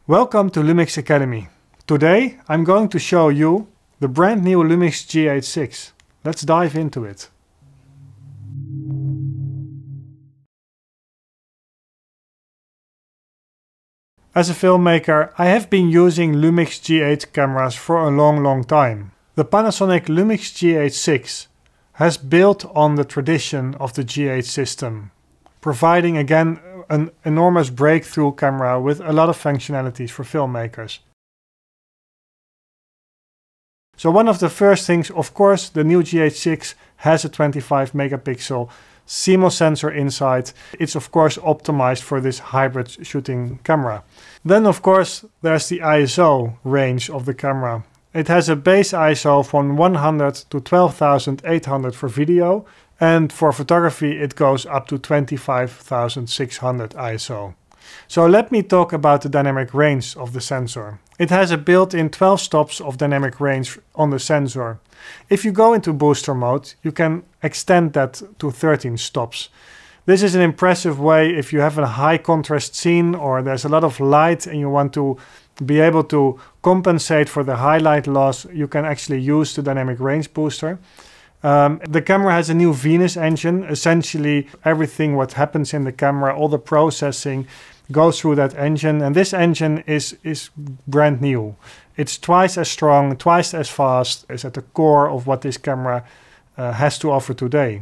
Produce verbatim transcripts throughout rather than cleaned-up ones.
Welcome to LUMIX Academy. Today I'm going to show you the brand new LUMIX G H six. Let's dive into it. As a filmmaker, I have been using LUMIX G H cameras for a long long time. The Panasonic LUMIX G H six has built on the tradition of the G H system, providing again an enormous breakthrough camera with a lot of functionalities for filmmakers. So one of the first things, of course, the new G H six has a twenty-five megapixel C M O S sensor inside. It's of course optimized for this hybrid shooting camera. Then of course there's the I S O range of the camera. It has a base I S O from one hundred to twelve thousand eight hundred for video, and for photography it goes up to twenty-five thousand six hundred I S O. So let me talk about the dynamic range of the sensor. It has a built-in twelve stops of dynamic range on the sensor. If you go into booster mode, you can extend that to thirteen stops. This is an impressive way if you have a high contrast scene or there's a lot of light and you want to be able to compensate for the highlight loss. You can actually use the dynamic range booster. Um, the camera has a new Venus engine. Essentially everything what happens in the camera, all the processing goes through that engine, and this engine is, is brand new. It's twice as strong, twice as fast. It's at the core of what this camera uh, has to offer today.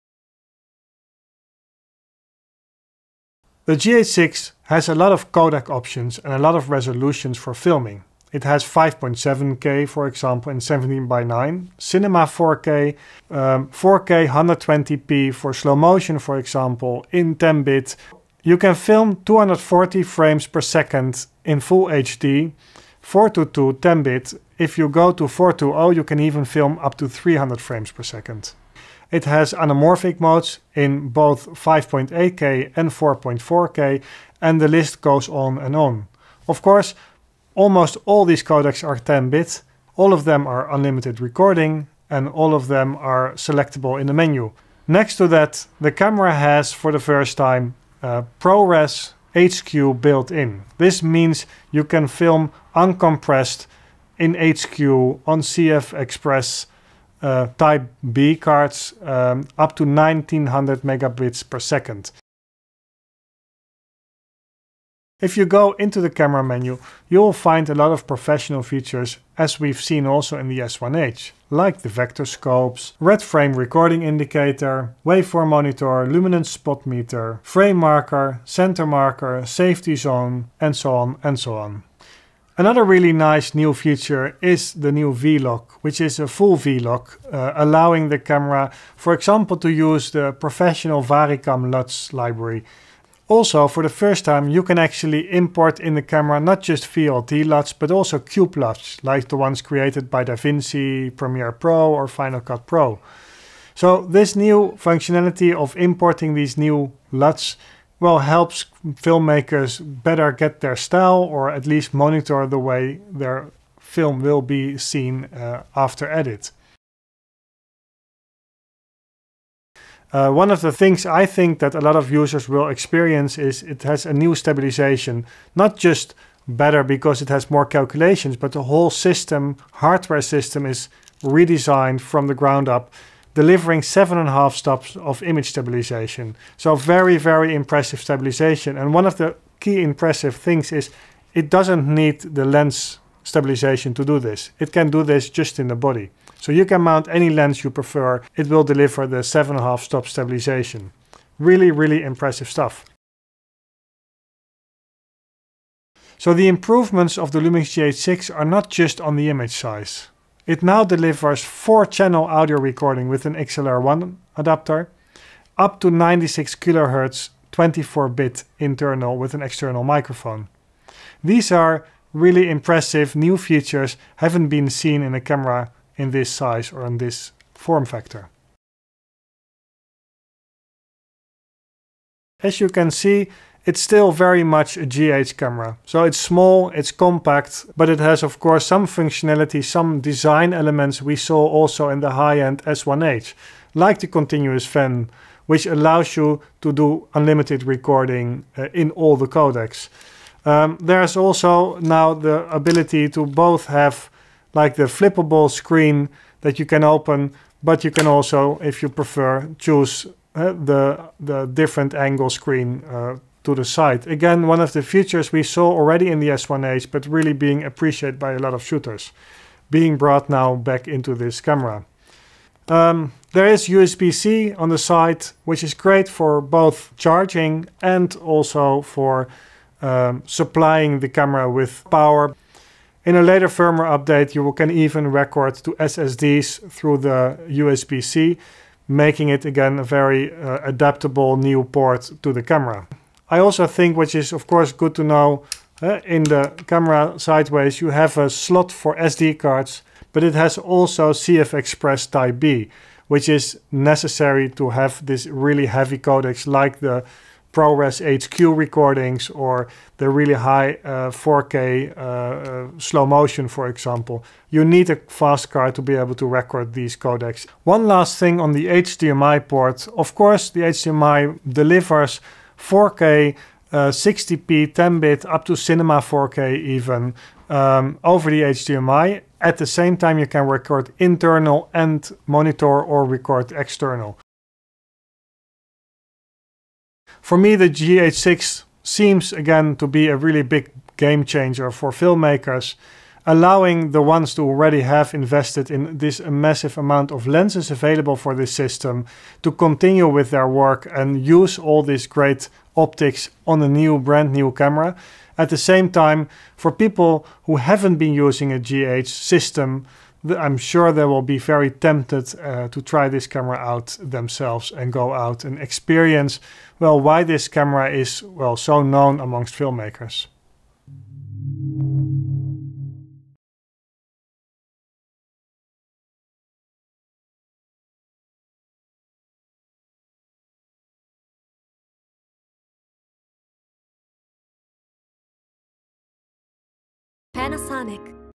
The G H six has a lot of codec options and a lot of resolutions for filming. It has five point seven K, for example, in seventeen by nine, Cinema four K, um, four K one hundred twenty p for slow motion, for example, in ten bit. You can film two hundred forty frames per second in full H D, four twenty-two ten bit. If you go to four twenty, you can even film up to three hundred frames per second. It has anamorphic modes in both five point eight K and four point four K, and the list goes on and on. Of course, almost all these codecs are ten bit, all of them are unlimited recording, and all of them are selectable in the menu. Next to that, the camera has for the first time uh, ProRes H Q built in. This means you can film uncompressed in H Q on C F Express uh, Type B cards um, up to nineteen hundred megabits per second. If you go into the camera menu, you will find a lot of professional features, as we've seen also in the S one H, like the vector scopes, red frame recording indicator, waveform monitor, luminance spot meter, frame marker, center marker, safety zone, and so on and so on. Another really nice new feature is the new V-Lock, which is a full V-Lock, uh, allowing the camera, for example, to use the professional Varicam L U Ts library. Also, for the first time, you can actually import in the camera not just V L T L U Ts, but also Cube L U Ts, like the ones created by DaVinci, Premiere Pro or Final Cut Pro. So this new functionality of importing these new L U Ts, well, helps filmmakers better get their style, or at least monitor the way their film will be seen uh, after edit. Uh, one of the things I think that a lot of users will experience is it has a new stabilization. Not just better because it has more calculations, but the whole system, hardware system, is redesigned from the ground up, delivering seven and a half stops of image stabilization. So very, very impressive stabilization. And one of the key impressive things is it doesn't need the lens stabilization to do this. It can do this just in the body. So you can mount any lens you prefer. It will deliver the seven and a half stop stabilization. Really, really impressive stuff. So the improvements of the LUMIX G H six are not just on the image size. It now delivers four channel audio recording with an X L R one adapter, up to ninety-six kilohertz twenty-four bit internal with an external microphone. These are really impressive new features, haven't been seen in a camera in this size or in this form factor. As you can see, it's still very much a G H camera. So it's small, it's compact, but it has of course some functionality, some design elements we saw also in the high-end S one H, like the continuous fan, which allows you to do unlimited recording uh, in all the codecs. Um, there's also now the ability to both have like the flippable screen that you can open, but you can also, if you prefer, choose uh, the, the different angle screen uh, to the side. Again, one of the features we saw already in the S one H, but really being appreciated by a lot of shooters, being brought now back into this camera. Um, there is U S B C on the side, which is great for both charging and also for um, supplying the camera with power. In a later firmware update, you can even record to S S Ds through the U S B C, making it again a very uh, adaptable new port to the camera. I also think, which is of course good to know, uh, in the camera sideways you have a slot for S D cards, but it has also C F Express Type B, which is necessary to have this really heavy codecs like the ProRes H Q recordings or the really high uh, four K uh, uh, slow motion, for example. You need a fast card to be able to record these codecs. One last thing on the H D M I port. Of course, the H D M I delivers four K, uh, sixty p, ten bit, up to Cinema four K even, um, over the H D M I. At the same time, you can record internal and monitor or record external. For me, the G H six seems again to be a really big game changer for filmmakers, allowing the ones to already have invested in this massive amount of lenses available for this system to continue with their work and use all these great optics on a new, brand new camera. At the same time, for people who haven't been using a G H system, I'm sure they will be very tempted uh, to try this camera out themselves and go out and experience, well, why this camera is, well, so known amongst filmmakers. Panasonic.